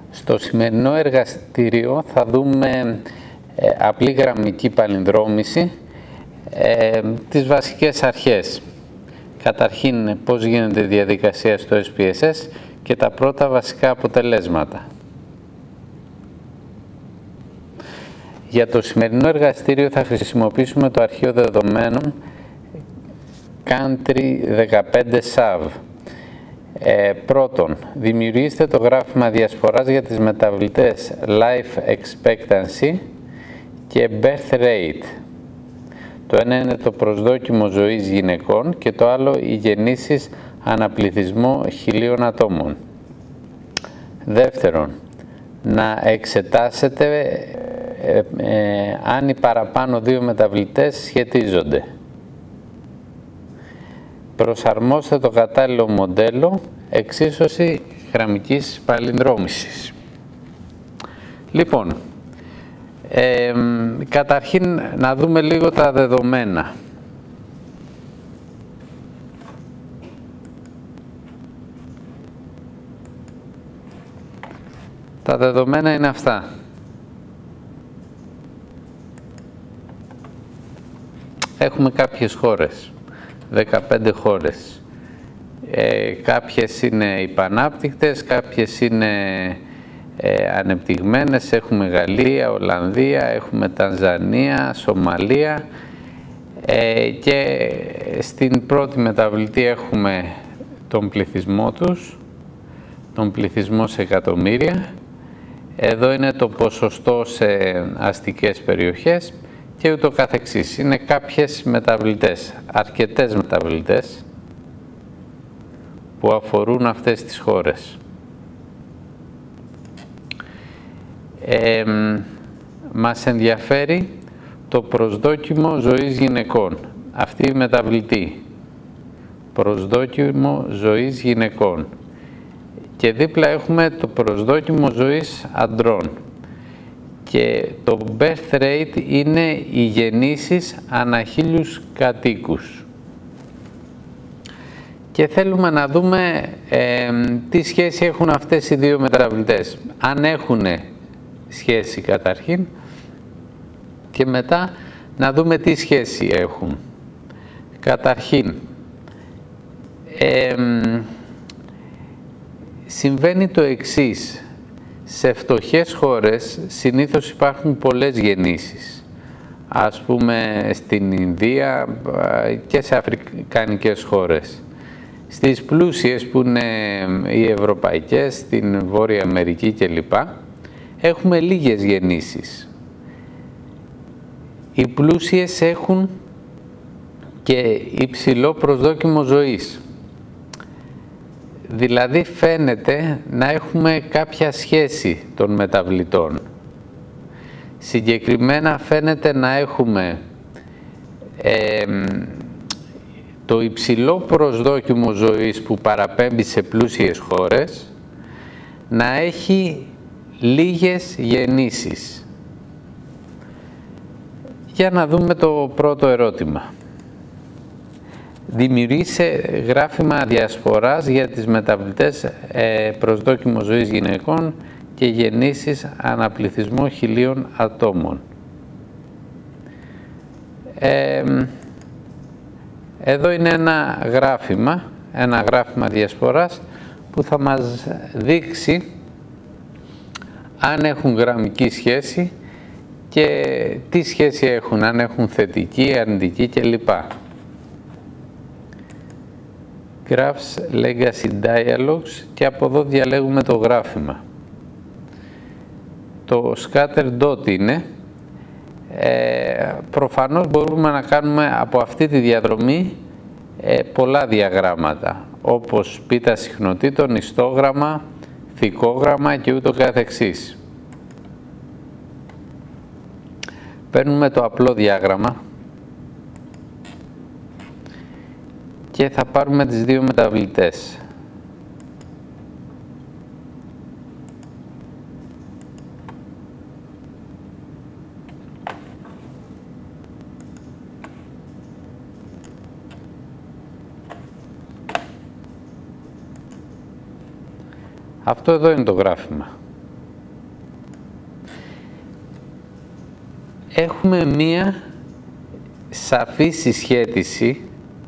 Στο σημερινό εργαστήριο θα δούμε απλή γραμμική παλινδρόμηση, τις βασικές αρχές. Καταρχήν, πώς γίνεται η διαδικασία στο SPSS και τα πρώτα βασικά αποτελέσματα. Για το σημερινό εργαστήριο θα χρησιμοποιήσουμε το αρχείο δεδομένων Country 15 SAV. Πρώτον, δημιουργήστε το γράφημα διασποράς για τις μεταβλητές Life Expectancy και Birth Rate. Το ένα είναι το προσδόκιμο ζωής γυναικών και το άλλο οι γεννήσεις αναπληθυσμό 1000 ατόμων. Δεύτερον, να εξετάσετε αν οι παραπάνω δύο μεταβλητές σχετίζονται. Προσαρμόστε το κατάλληλο μοντέλο εξίσωση γραμμικής παλινδρόμησης. Λοιπόν, καταρχήν να δούμε λίγο τα δεδομένα. Τα δεδομένα είναι αυτά. Έχουμε κάποιες χώρες, 15 χώρες. Κάποιες είναι υπανάπτυκτες, κάποιες είναι ανεπτυγμένες. Έχουμε Γαλλία, Ολλανδία, έχουμε Τανζανία, Σομαλία και στην πρώτη μεταβλητή έχουμε τον πληθυσμό τους, τον πληθυσμό σε εκατομμύρια. Εδώ είναι το ποσοστό σε αστικές περιοχές και ούτω καθεξής. Είναι κάποιες μεταβλητές, αρκετές μεταβλητές που αφορούν αυτές τις χώρες. Μας ενδιαφέρει το προσδόκιμο ζωής γυναικών. Αυτή η μεταβλητή. Προσδόκιμο ζωής γυναικών. Και δίπλα έχουμε το προσδόκιμο ζωής αντρών. Και το birth rate είναι οι γεννήσεις ανά 1000 κατοίκους. Και θέλουμε να δούμε τι σχέση έχουν αυτές οι δύο μεταβλητές. Αν έχουν σχέση καταρχήν και μετά να δούμε τι σχέση έχουν. Καταρχήν, συμβαίνει το εξής. Σε φτωχές χώρες συνήθως υπάρχουν πολλές γεννήσεις. Ας πούμε στην Ινδία και σε αφρικανικές χώρες. Στις πλούσιες που είναι οι ευρωπαϊκές, στην Βόρεια Αμερική κλπ. Έχουμε λίγες γεννήσεις. Οι πλούσιες έχουν και υψηλό προσδόκιμο ζωής. Δηλαδή φαίνεται να έχουμε κάποια σχέση των μεταβλητών. Συγκεκριμένα φαίνεται να έχουμε το υψηλό προσδόκιμο ζωής που παραπέμπει σε πλούσιες χώρες να έχει λίγες γεννήσεις. Για να δούμε το πρώτο ερώτημα. Δημιουργήσε γράφημα διασποράς για τις μεταβλητές προσδόκιμο ζωής γυναικών και γεννήσεις αναπληθυσμό 1000 ατόμων. Εδώ είναι ένα γράφημα διασποράς που θα μας δείξει αν έχουν γραμμική σχέση και τι σχέση έχουν, αν έχουν θετική, αρνητική κλπ. Graphs Legacy Dialogues και από εδώ διαλέγουμε το γράφημα. Το Scatter Dot είναι. Προφανώς μπορούμε να κάνουμε από αυτή τη διαδρομή πολλά διαγράμματα, όπως πίτα συχνοτήτων, ιστόγραμμα, θικόγραμμα και ούτω καθεξής. Παίρνουμε το απλό διάγραμμα και θα πάρουμε τις δύο μεταβλητές. Αυτό εδώ είναι το γράφημα. έχουμε μία σαφή συσχέτιση,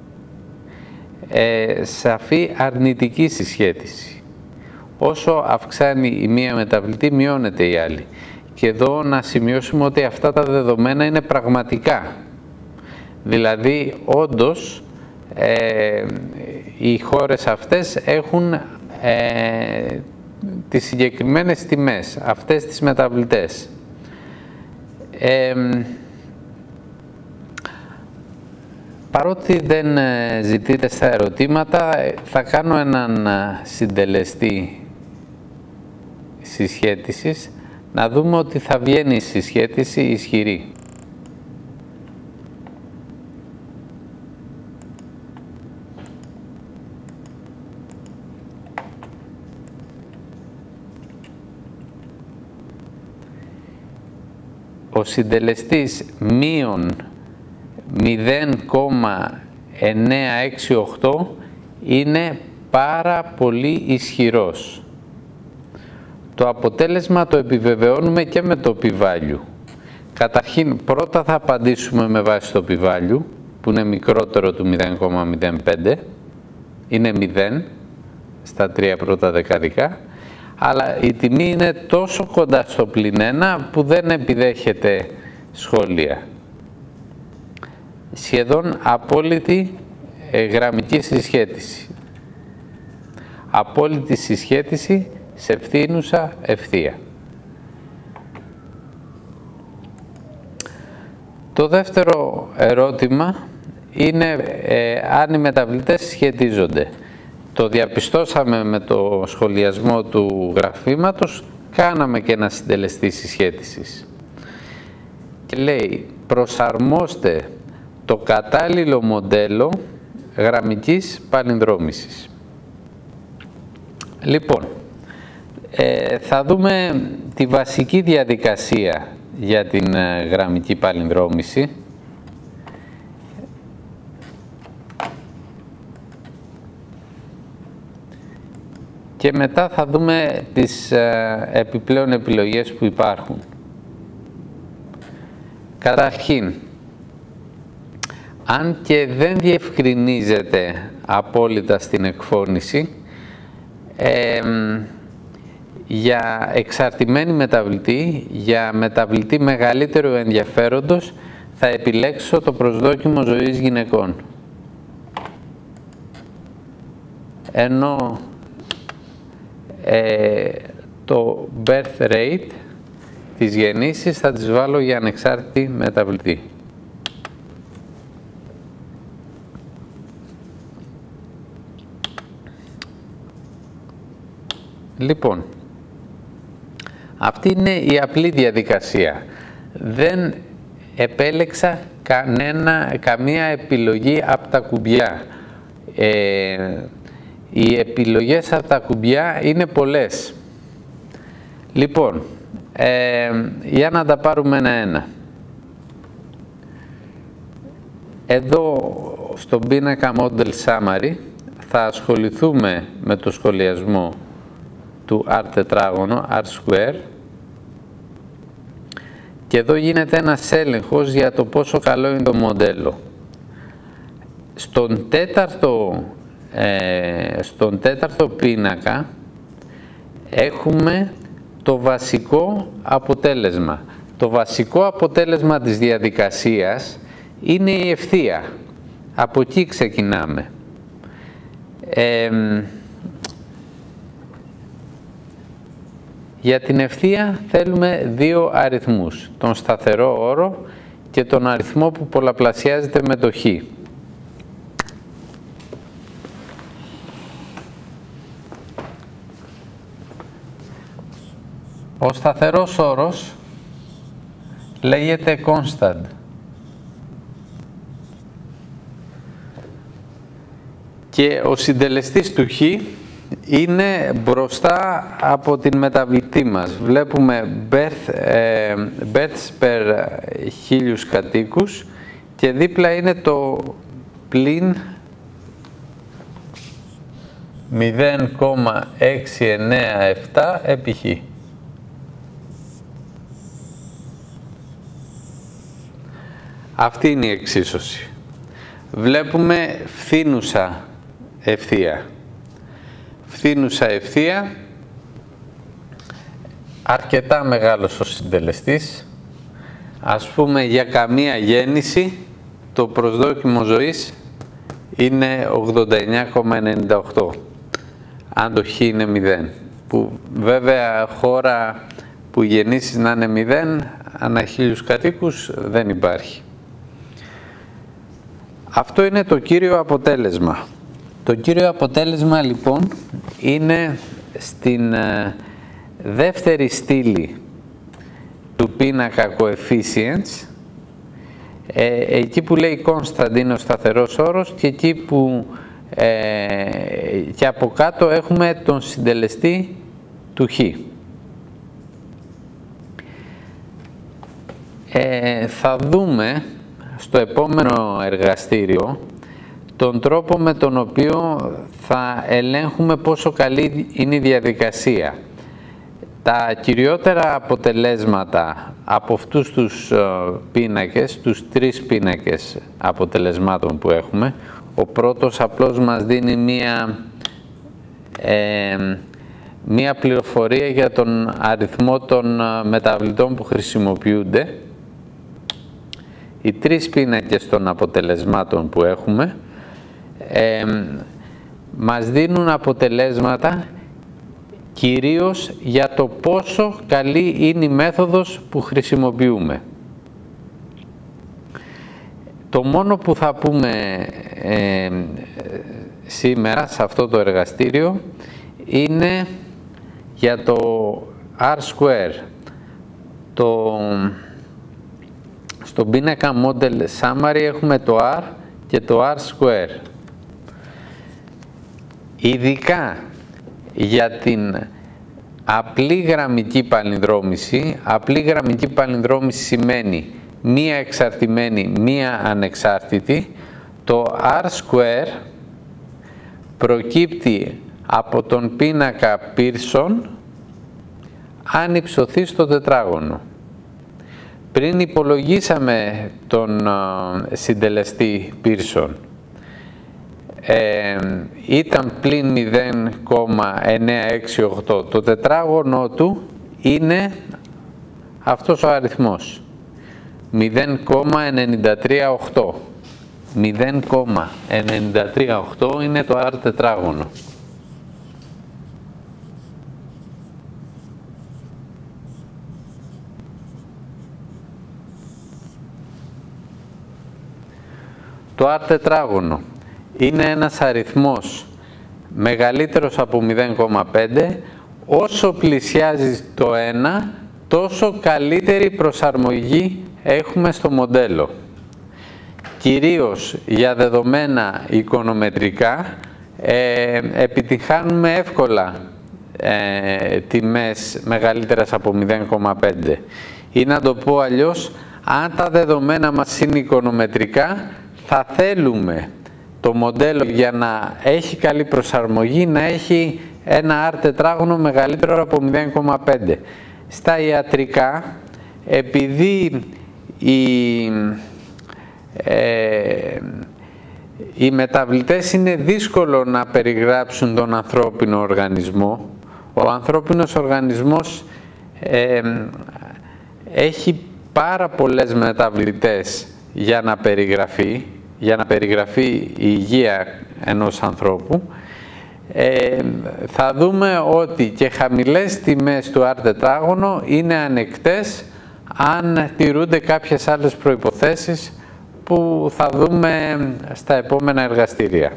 σαφή αρνητική συσχέτιση. Όσο αυξάνει η μία μεταβλητή, μειώνεται η άλλη. Και εδώ να σημειώσουμε ότι αυτά τα δεδομένα είναι πραγματικά. Δηλαδή, όντως, οι χώρες αυτές έχουν τις συγκεκριμένες τιμές, αυτές τις μεταβλητές. Παρότι δεν ζητείτε στα ερωτήματα, θα κάνω έναν συντελεστή συσχέτισης, να δούμε ότι θα βγαίνει η συσχέτιση ισχυρή. Ο συντελεστής μείον 0,968 είναι πάρα πολύ ισχυρός. Το αποτέλεσμα το επιβεβαιώνουμε και με το p-value. Καταρχήν, πρώτα θα απαντήσουμε με βάση το p-value, που είναι μικρότερο του 0,05, είναι 0 στα 3 πρώτα δεκαδικά, αλλά η τιμή είναι τόσο κοντά στο +1 που δεν επιδέχεται σχόλια. Σχεδόν απόλυτη γραμμική συσχέτιση. Απόλυτη συσχέτιση σε ευθύνουσα ευθεία. Το δεύτερο ερώτημα είναι αν οι μεταβλητές σχετίζονται. Το διαπιστώσαμε με το σχολιασμό του γραφήματος, κάναμε και ένα συντελεστή συσχέτισης. Και λέει, προσαρμόστε το κατάλληλο μοντέλο γραμμικής παλινδρόμησης. Λοιπόν, θα δούμε τη βασική διαδικασία για την γραμμική παλινδρόμηση. Και μετά θα δούμε τις επιπλέον επιλογές που υπάρχουν. Καταρχήν, αν και δεν διευκρινίζεται απόλυτα στην εκφώνηση, για εξαρτημένη μεταβλητή, για μεταβλητή μεγαλύτερου ενδιαφέροντος, θα επιλέξω το προσδόκιμο ζωής γυναικών. Ενώ το birth rate της γεννήσης θα τις βάλω για ανεξάρτητη μεταβλητή. Λοιπόν, αυτή είναι η απλή διαδικασία. Δεν επέλεξα καμία επιλογή από τα κουμπιά. Οι επιλογές από τα κουμπιά είναι πολλές. Λοιπόν, για να τα πάρουμε ένα-ένα. Εδώ στον πίνακα Model Summary θα ασχοληθούμε με το σχολιασμό του R τετράγωνο, R square, και εδώ γίνεται ένας έλεγχος για το πόσο καλό είναι το μοντέλο. Στον τέταρτο πίνακα έχουμε το βασικό αποτέλεσμα. Το βασικό αποτέλεσμα της διαδικασίας είναι η ευθεία. Από εκεί ξεκινάμε. Για την ευθεία θέλουμε δύο αριθμούς, τον σταθερό όρο και τον αριθμό που πολλαπλασιάζεται με το χ. Ο σταθερός όρος λέγεται constant. Και ο συντελεστής του χ είναι μπροστά από την μεταβλητή μας. Βλέπουμε births per 1000 κατοίκους και δίπλα είναι το πλην 0,697 επί χ. Αυτή είναι η εξίσωση. Βλέπουμε φθήνουσα ευθεία. Φθήνουσα ευθεία, αρκετά μεγάλος ο συντελεστής. Ας πούμε για καμία γέννηση το προσδόκιμο ζωής είναι 89,98, αν το χ είναι 0, που βέβαια χώρα που γεννήσεις να είναι 0 ανά 1000 κατοίκους δεν υπάρχει. Αυτό είναι το κύριο αποτέλεσμα. Το κύριο αποτέλεσμα λοιπόν είναι στην δεύτερη στήλη του πίνακα coefficients, εκεί που λέει constant είναι ο σταθερός όρος και εκεί που και από κάτω έχουμε τον συντελεστή του χ. Θα δούμε στο επόμενο εργαστήριο τον τρόπο με τον οποίο θα ελέγχουμε πόσο καλή είναι η διαδικασία. Τα κυριότερα αποτελέσματα από αυτούς τους πίνακες, τους 3 πίνακες αποτελεσμάτων που έχουμε, ο πρώτος απλώς μας δίνει μία πληροφορία για τον αριθμό των μεταβλητών που χρησιμοποιούνται. Οι 3 πίνακες των αποτελεσμάτων που έχουμε μας δίνουν αποτελέσματα κυρίως για το πόσο καλή είναι η μέθοδος που χρησιμοποιούμε. Το μόνο που θα πούμε σήμερα σε αυτό το εργαστήριο είναι για το R-square. Στον πίνακα Model Summary έχουμε το R και το R-square. Ειδικά για την απλή γραμμική παλινδρόμηση, απλή γραμμική παλινδρόμηση σημαίνει μία εξαρτημένη, μία ανεξάρτητη, το R-square προκύπτει από τον πίνακα Pearson αν υψωθεί στο τετράγωνο. Πριν υπολογίσαμε τον συντελεστή Pearson, ήταν πλην 0,968. Το τετράγωνο του είναι αυτός ο αριθμός, 0,938. 0,938 είναι το R τετράγωνο. Το R τετράγωνο είναι ένας αριθμός μεγαλύτερος από 0,5. Όσο πλησιάζει το 1, τόσο καλύτερη προσαρμογή έχουμε στο μοντέλο. Κυρίως για δεδομένα οικονομετρικά επιτυχάνουμε εύκολα τιμές μεγαλύτερες από 0,5. Ή να το πω αλλιώς, αν τα δεδομένα μας είναι οικονομετρικά, θα θέλουμε το μοντέλο για να έχει καλή προσαρμογή να έχει ένα R τετράγωνο μεγαλύτερο από 0,5. Στα ιατρικά, επειδή οι μεταβλητές είναι δύσκολο να περιγράψουν τον ανθρώπινο οργανισμό, ο ανθρώπινος οργανισμός έχει πάρα πολλές μεταβλητές για να περιγραφεί η υγεία ενός ανθρώπου. Θα δούμε ότι και χαμηλές τιμές του R τετράγωνο είναι ανεκτές αν τηρούνται κάποιες άλλες προϋποθέσεις που θα δούμε στα επόμενα εργαστήρια.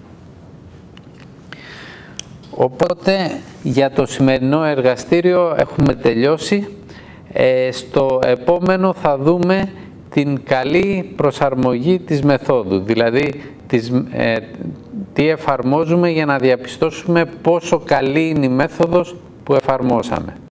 Οπότε για το σημερινό εργαστήριο έχουμε τελειώσει. Στο επόμενο θα δούμε την καλή προσαρμογή της μεθόδου, δηλαδή τι εφαρμόζουμε για να διαπιστώσουμε πόσο καλή είναι η μέθοδος που εφαρμόσαμε.